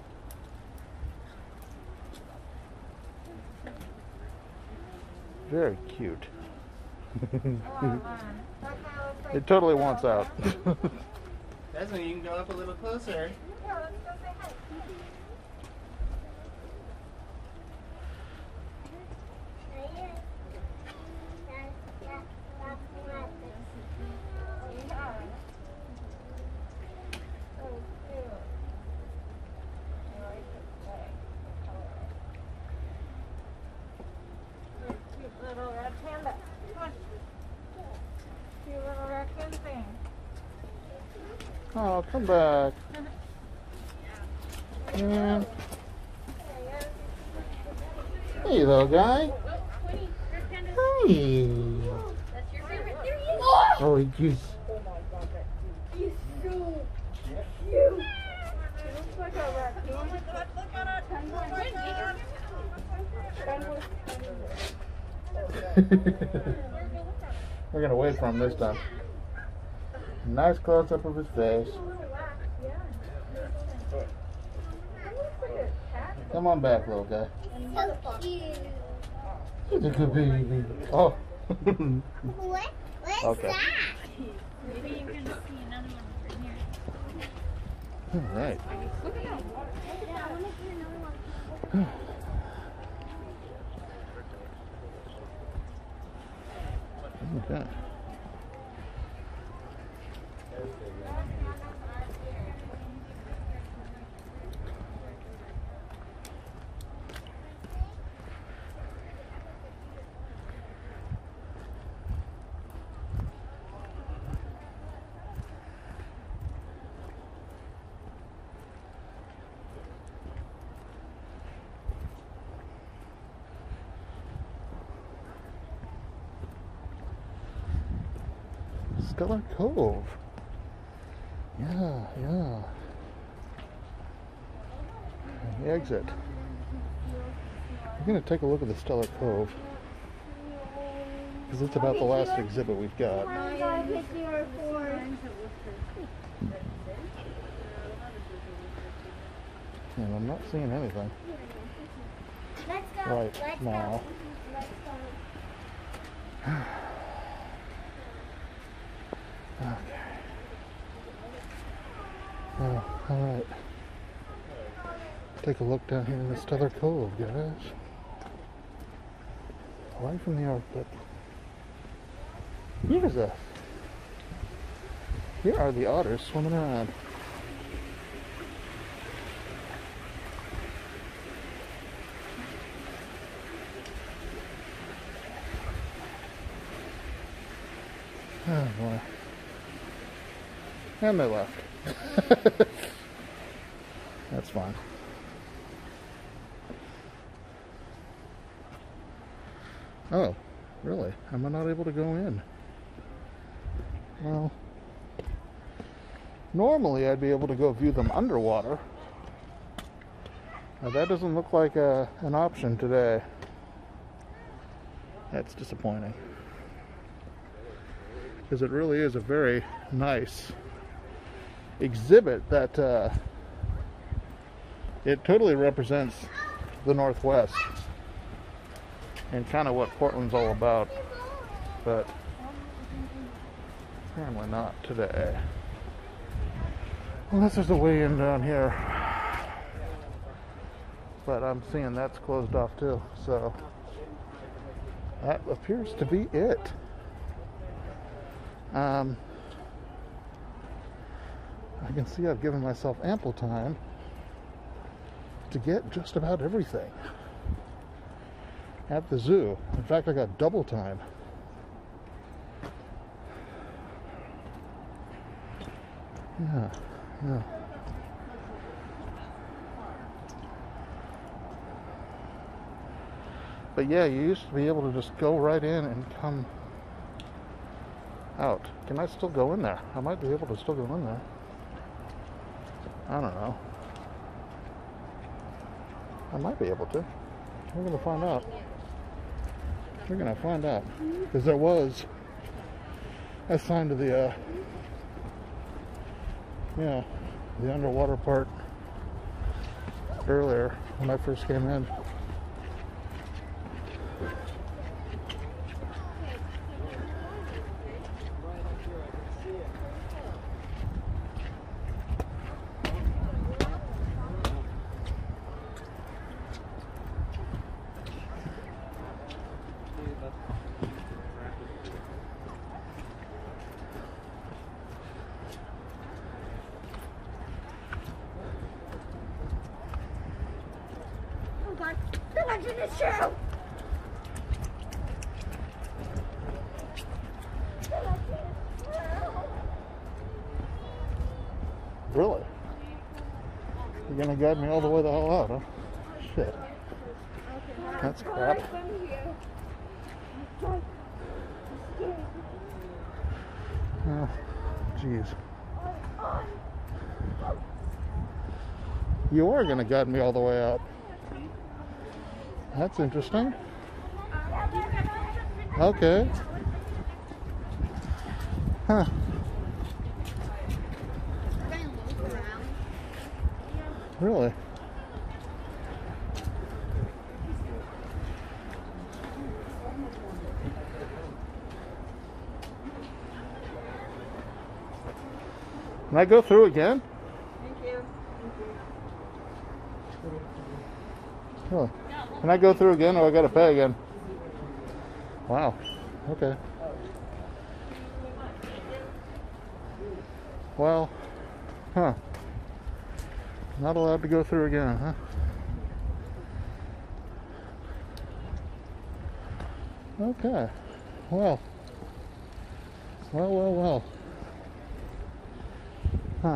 Very cute. It totally wants out. That's when you can go up a little closer. Yeah, let's go say hi. Little red panda. Come on. Cute little raccoon thing. Oh, come back. Yeah. Hey, little guy. Hey. Oh, he's cute. He's so cute. He looks like a raccoon. We're gonna wait for him this time. Nice close up of his face. Come on back, little guy. So cute. He's a good baby. Oh. What's Okay. that? Maybe you can see another one over here. All right. Yeah, I want to see another one. Okay. Stellar Cove. Yeah. And the exit. I'm going to take a look at the Stellar Cove, because it's about the last exhibit we've got. And I'm not seeing anything right now. Okay. Oh, alright. Take a look down here in the Stellar Cove, guys. Away from the Arctic. Here are the otters swimming around. Oh boy. And they left. That's fine. Oh, really? Am I not able to go in? Well, normally I'd be able to go view them underwater. Now that doesn't look like an option today. That's disappointing. Because it really is a very nice exhibit that it totally represents the Northwest and kind of what Portland's all about, but apparently not today. Unless there's a way in down here, but I'm seeing that's closed off too, so that appears to be it. I can see I've given myself ample time to get just about everything at the zoo. In fact, I got double time. Yeah. But yeah, you used to be able to just go right in and come out. Can I still go in there? I might be able to still go in there. I don't know. I might be able to. We're going to find out. We're going to find out. Because there was a sign to the, the underwater part earlier when I first came in. The legend is true! Really? You're gonna guide me all the way the hell out, huh? Shit. That's crap. Oh, jeez. You are gonna guide me all the way out. That's interesting. Okay. Huh. Really? Can I go through again? Thank you. Oh. Can I go through again or I gotta pay again? Wow. Okay. well, huh. Not allowed to go through again, huh? Okay. Well. Well. Huh.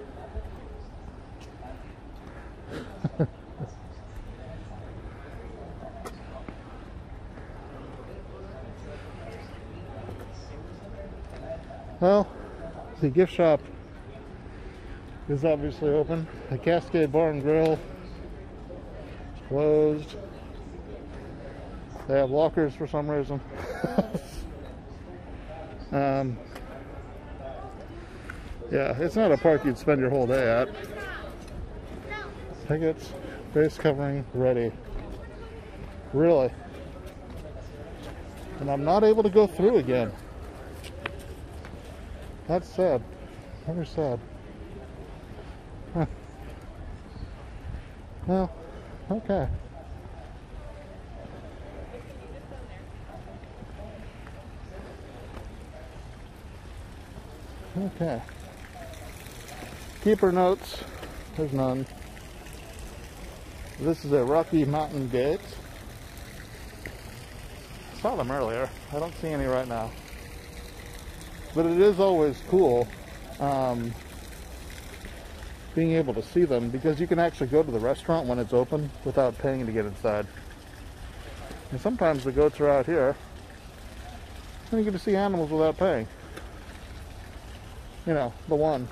Well, the gift shop is obviously open. The Cascade Bar and Grill is closed. They have lockers for some reason. Yeah, it's not a park you'd spend your whole day at. Tickets, face covering, ready. Really. And I'm not able to go through again. That's sad. Very sad. Huh. Well, okay. Okay. Keeper notes. There's none. This is a Rocky Mountain Gate. I saw them earlier. I don't see any right now. But it is always cool being able to see them, because you can actually go to the restaurant when it's open without paying to get inside. And sometimes the goats are out here and you get to see animals without paying. You know, the one.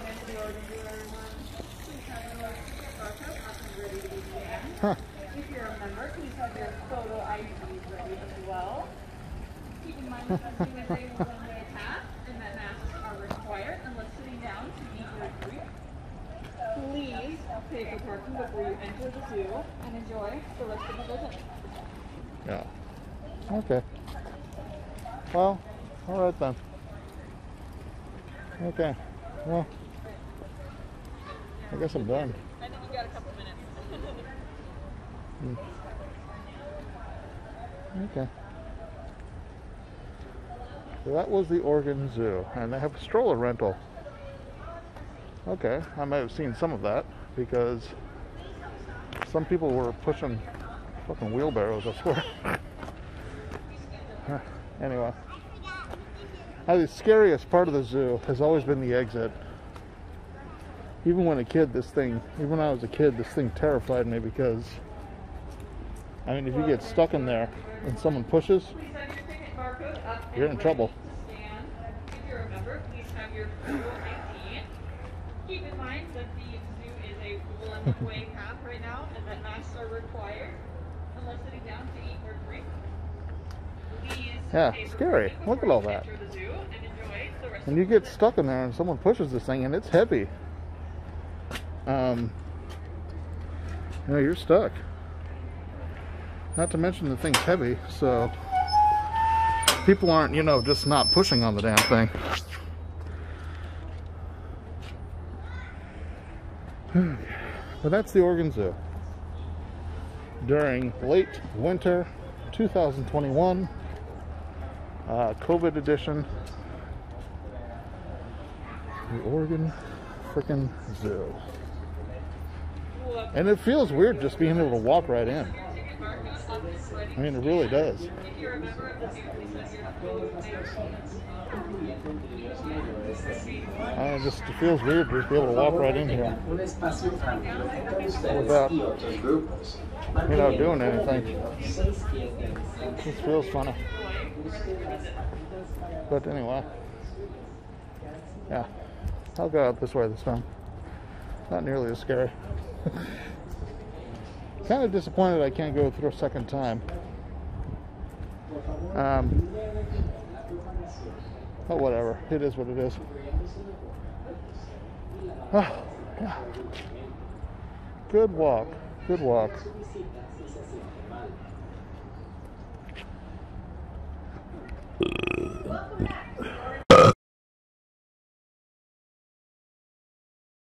Huh. If you're a member, please have your photo IDs ready as well. Keep in mind that this is a one-way pass and that masks are required unless sitting down to eat your drink. Please pay for parking before you enter the zoo and enjoy the rest of the visit. Yeah. Okay. Well, alright then. Okay. Well, I guess I'm done. I think you got a couple minutes. Okay. So that was the Oregon Zoo, and they have a stroller rental. Okay, I might have seen some of that, because some people were pushing fucking wheelbarrows, I swear. Anyway. The scariest part of the zoo has always been the exit. Even when I was a kid, this thing terrified me, because I mean, if you get stuck in there and someone pushes, you're in trouble. If you're a member, please have your photo ID. Keep in mind that the zoo is a one-way path right now, and that masks are required unless sitting down to eat or drink. Yeah, scary. Look at all that. And you get stuck in there and someone pushes this thing and it's heavy. You know, you're stuck. Not to mention the thing's heavy, so people aren't, you know, just not pushing on the damn thing. But that's the Oregon Zoo. During late winter 2021, COVID edition, the Oregon frickin' Zoo. And it feels weird just being able to walk right in. I mean, it really does. It feels weird just to be able to walk right in here without, you know, doing anything. It just feels funny. But anyway, yeah, I'll go out this way this time. Not nearly as scary. Kind of disappointed I can't go through a second time. But whatever, it is what it is. Yeah. Good walk, good walk.